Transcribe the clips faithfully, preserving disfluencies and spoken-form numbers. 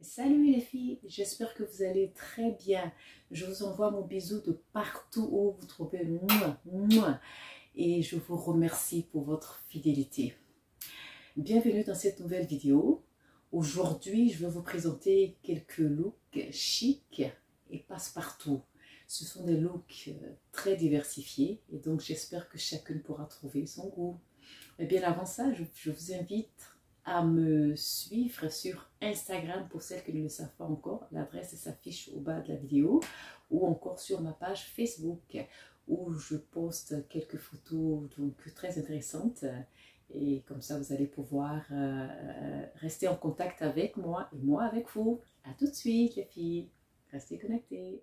Salut les filles, j'espère que vous allez très bien. Je vous envoie mon bisou de partout où vous trouvez. Mouah, mouah. Et je vous remercie pour votre fidélité. Bienvenue dans cette nouvelle vidéo. Aujourd'hui, je vais vous présenter quelques looks chic et passe-partout. Ce sont des looks très diversifiés et donc j'espère que chacune pourra trouver son goût. Mais bien avant ça, je, je vous invite à me suivre sur Instagram pour celles qui ne le savent pas encore. L'adresse s'affiche au bas de la vidéo ou encore sur ma page Facebook où je poste quelques photos donc très intéressantes et comme ça vous allez pouvoir euh, rester en contact avec moi et moi avec vous. À tout de suite les filles, restez connectées.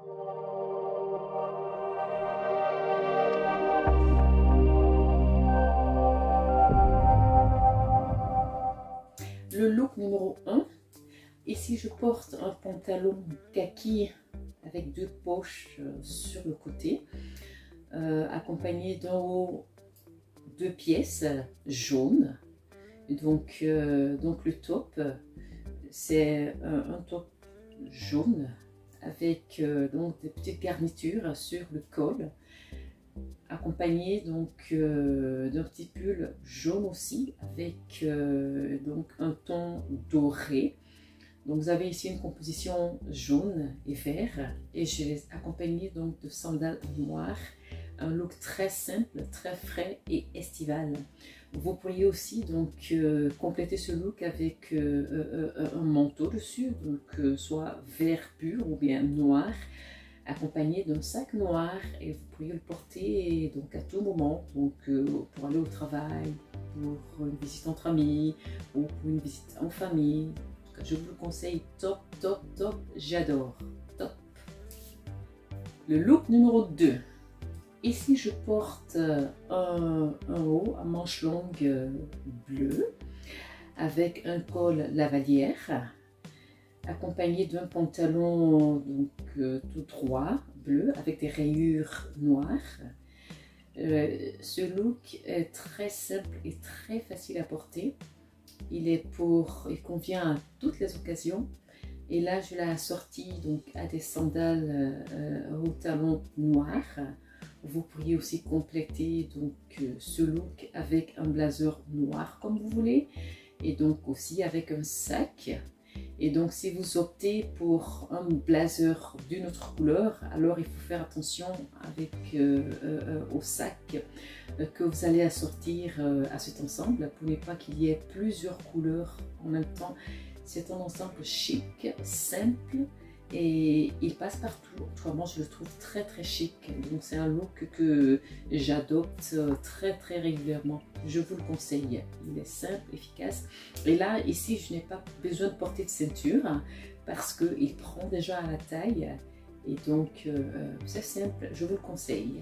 Le look numéro un, ici je porte un pantalon kaki avec deux poches sur le côté, euh, accompagné d'en haut deux pièces jaunes. Donc, euh, donc le top, c'est un, un top jaune avec euh, donc des petites garnitures sur le col, accompagné donc euh, d'un petit pull jaune aussi avec euh, donc un ton doré. Donc vous avez ici une composition jaune et vert et je les accompagné donc de sandales noires, un look très simple, très frais et estival. Vous pourriez aussi donc euh, compléter ce look avec euh, euh, un manteau dessus, donc euh, soit vert pur ou bien noir, accompagné d'un sac noir et vous pourriez le porter donc à tout moment, donc euh, pour aller au travail, pour une visite entre amis ou pour une visite en famille. En tout cas, je vous le conseille, top, top, top, j'adore, top. Le look numéro deux. Ici, je porte un, un haut à manches longues bleu avec un col lavalière, accompagné d'un pantalon donc, euh, tout droit, bleu, avec des rayures noires. Euh, ce look est très simple et très facile à porter. Il est pour, il convient à toutes les occasions. Et là, je l'ai assorti donc à des sandales euh, aux talons noirs. Vous pourriez aussi compléter donc euh, ce look avec un blazer noir comme vous voulez, et donc aussi avec un sac. Et donc si vous optez pour un blazer d'une autre couleur, alors il faut faire attention avec euh, euh, au sac euh, que vous allez assortir euh, à cet ensemble pour ne pas qu'il y ait plusieurs couleurs en même temps. C'est un ensemble chic, simple et il passe partout. Autrement, je le trouve très très chic. Donc c'est un look que j'adopte très très régulièrement. Je vous le conseille. Il est simple, efficace. Et là, ici, je n'ai pas besoin de porter de ceinture parce qu'il prend déjà à la taille. Et donc, euh, c'est simple, je vous le conseille.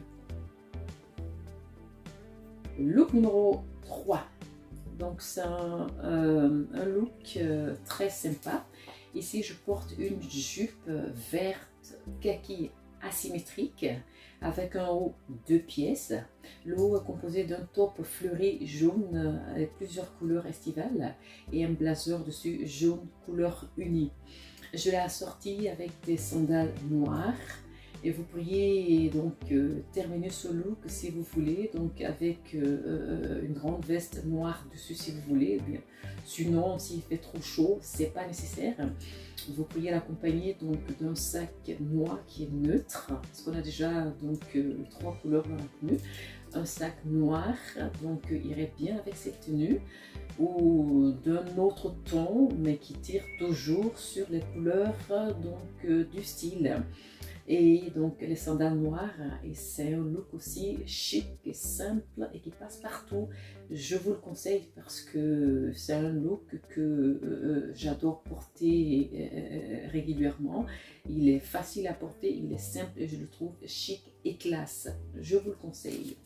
Look numéro trois. Donc c'est un, euh, un look euh, très sympa. Ici je porte une jupe verte kaki asymétrique avec un haut deux pièces. Le haut est composé d'un top fleuri jaune avec plusieurs couleurs estivales et un blazer dessus jaune couleur unie. Je l'ai assorti avec des sandales noires. Et vous pourriez donc euh, terminer ce look si vous voulez, donc avec euh, une grande veste noire dessus si vous voulez. Bien. Sinon, s'il fait trop chaud, c'est pas nécessaire. Vous pourriez l'accompagner donc d'un sac noir qui est neutre, parce qu'on a déjà donc euh, trois couleurs dans la tenue. Un sac noir, donc euh, irait bien avec cette tenue, ou d'un autre ton, mais qui tire toujours sur les couleurs donc euh, du style. Et donc les sandales noires, et c'est un look aussi chic et simple et qui passe partout. Je vous le conseille parce que c'est un look que euh, j'adore porter euh, régulièrement. Il est facile à porter, il est simple et je le trouve chic et classe. Je vous le conseille.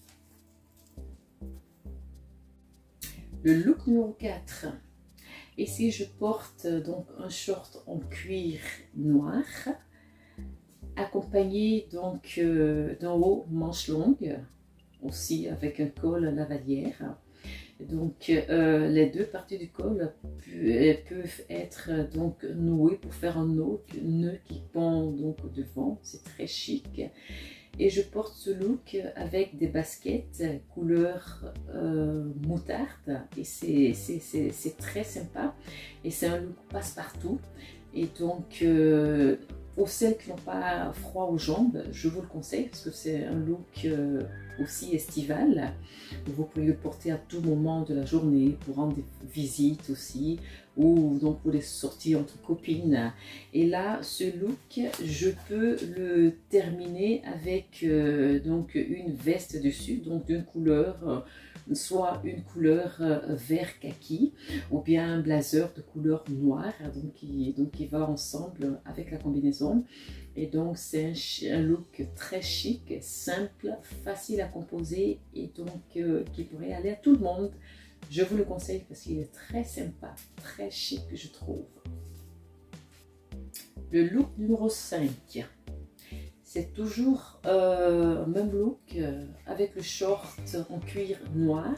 Le look numéro quatre. Ici je porte donc un short en cuir noir, accompagné donc euh, d'un haut manche longue, aussi avec un col lavalière. Donc euh, les deux parties du col peuvent être donc nouées pour faire un nœud, nœud qui pend donc devant. C'est très chic. Et je porte ce look avec des baskets couleur euh, moutarde. Et c'est très sympa. Et c'est un look passe-partout. Et donc, euh, pour celles qui n'ont pas froid aux jambes, je vous le conseille parce que c'est un look euh, aussi estival. Vous pouvez le porter à tout moment de la journée pour rendre des visites aussi ou donc pour les sorties entre copines. Et là, ce look, je peux le terminer avec euh, donc une veste dessus, donc d'une couleur, euh, soit une couleur euh, vert kaki ou bien un blazer de couleur noire, donc qui, donc qui va ensemble avec la combinaison. Et donc c'est un, un look très chic, simple, facile à composer et donc euh, qui pourrait aller à tout le monde. Je vous le conseille parce qu'il est très sympa, très chic je trouve. Le look numéro cinq. C'est toujours euh, même look euh, avec le short en cuir noir.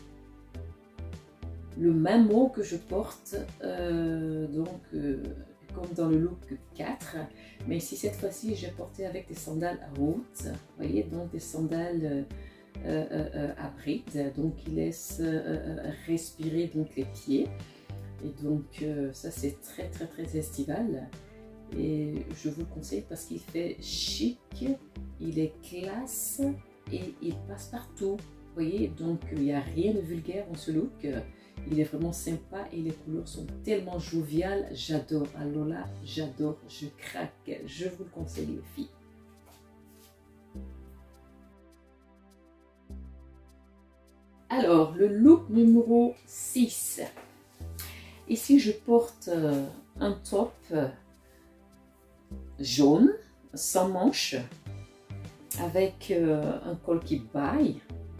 Le même mot que je porte euh, donc euh, comme dans le look quatre, mais ici cette fois-ci j'ai porté avec des sandales à haute, vous voyez, donc des sandales euh, euh, euh, à brides, donc qui laissent euh, respirer donc les pieds. Et donc euh, ça c'est très très très estival et je vous le conseille parce qu'il fait chic, il est classe et il passe partout, vous voyez, donc il n'y a rien de vulgaire dans ce look. Il est vraiment sympa et les couleurs sont tellement joviales, j'adore. Alors là, j'adore, je craque, je vous le conseille les filles. Alors, le look numéro six. Ici, je porte euh, un top euh, jaune, sans manches, avec euh, un col qui baille.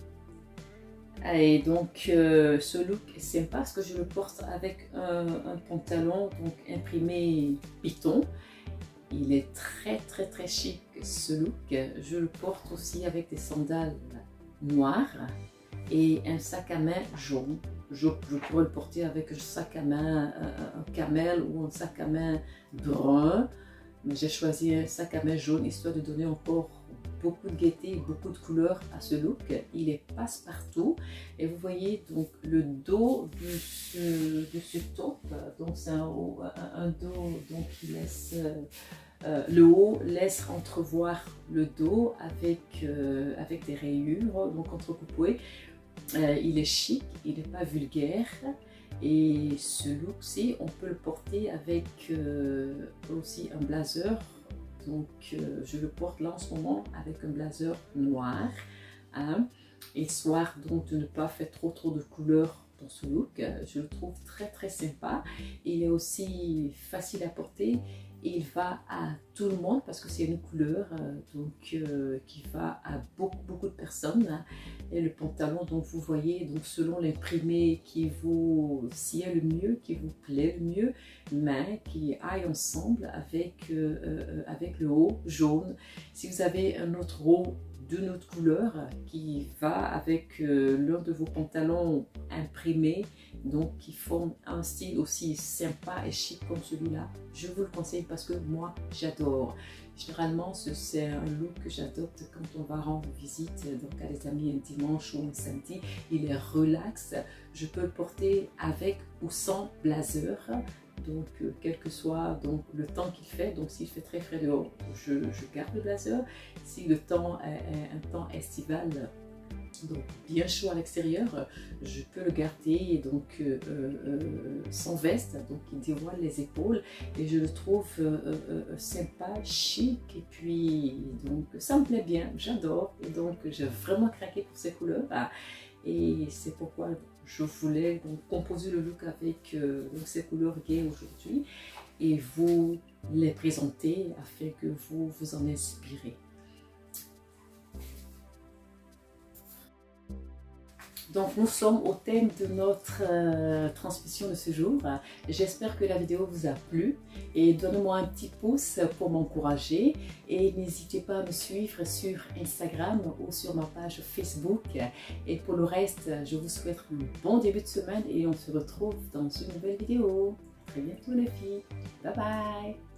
Et donc euh, ce look est sympa parce que je le porte avec un, un pantalon donc imprimé Python. Il est très très très chic ce look. Je le porte aussi avec des sandales noires et un sac à main jaune. Je, je pourrais le porter avec un sac à main un, un camel ou un sac à main brun. Mais j'ai choisi un sac à main jaune histoire de donner encore beaucoup de gaieté, beaucoup de couleurs à ce look. Il est passe-partout et vous voyez donc le dos de ce, de ce top, donc c'est un, un, un dos donc qui laisse euh, le haut laisse entrevoir le dos avec, euh, avec des rayures donc entrecoupées. Euh, il est chic, il n'est pas vulgaire. Et ce look-ci, on peut le porter avec euh, aussi un blazer. Donc, euh, je le porte là en ce moment avec un blazer noir. Hein, histoire donc de ne pas faire trop trop de couleurs dans ce look. Je le trouve très très sympa. Il est aussi facile à porter. Il va à tout le monde parce que c'est une couleur euh, donc, euh, qui va à beaucoup beaucoup de personnes. Hein. Et le pantalon, donc vous voyez, donc selon l'imprimé qui vous sied le mieux, qui vous plaît le mieux, mais qui aille ensemble avec, euh, euh, avec le haut jaune. Si vous avez un autre haut d'une autre couleur qui va avec euh, l'un de vos pantalons imprimés, donc qui forme un style aussi sympa et chic comme celui-là, je vous le conseille parce que moi j'adore. Généralement c'est un look que j'adopte quand on va rendre visite donc à des amis un dimanche ou un samedi. Il est relax, je peux le porter avec ou sans blazer. Donc euh, quel que soit donc, le temps qu'il fait, donc s'il fait très frais dehors, je, je garde le blazer. Si le temps est, est un temps estival, donc bien chaud à l'extérieur, je peux le garder donc euh, euh, sans veste, donc il dévoile les épaules et je le trouve euh, euh, sympa, chic et puis donc ça me plaît bien, j'adore et donc j'ai vraiment craqué pour ces couleurs là, et c'est pourquoi je voulais donc composer le look avec euh, donc ces couleurs gaies aujourd'hui et vous les présenter afin que vous vous en inspirez. Donc nous sommes au thème de notre euh, transmission de ce jour. J'espère que la vidéo vous a plu et donnez-moi un petit pouce pour m'encourager et n'hésitez pas à me suivre sur Instagram ou sur ma page Facebook. Et pour le reste, je vous souhaite un bon début de semaine et on se retrouve dans une nouvelle vidéo. À très bientôt les filles. Bye bye.